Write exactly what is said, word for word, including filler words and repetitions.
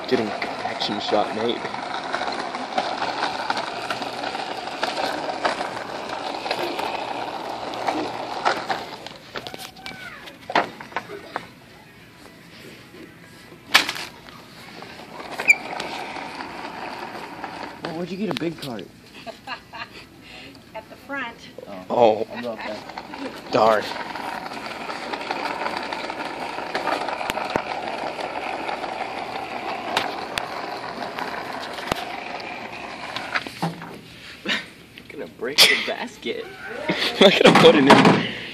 Getting action shot made. Well, where'd you get a big cart? At the front. Oh, I'll go up there. darn. Gonna break the basket. I'm not gonna put it in.